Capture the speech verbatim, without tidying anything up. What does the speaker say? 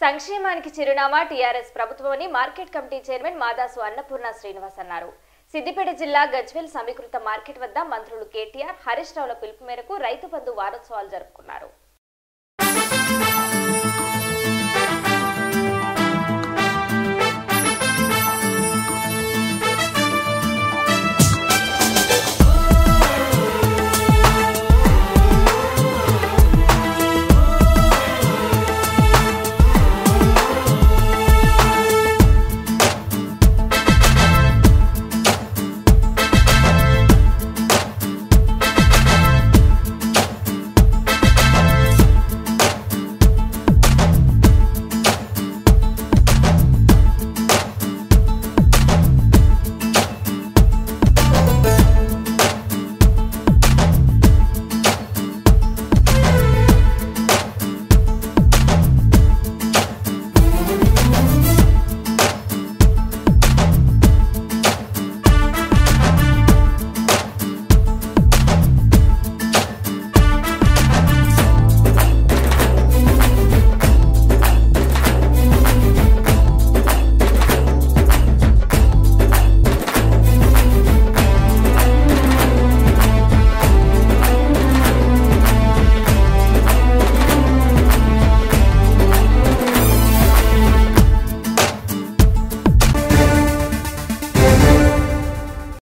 సంక్షేమానికి చిరునామా టీఆర్ఎస్ ప్రభుత్వమని market committee chairman Madasu Annapurna Srinivas అన్నారు. సిద్దిపేట జిల్లా గజ్వేల్ సమీకృత మార్కెట్ వద్ద మంత్రులు కేటీఆర్, హరీష్ రావుల పిలుపు మేరకు రైతు బంధు వారోత్సవాలు జరుపుకున్నారు.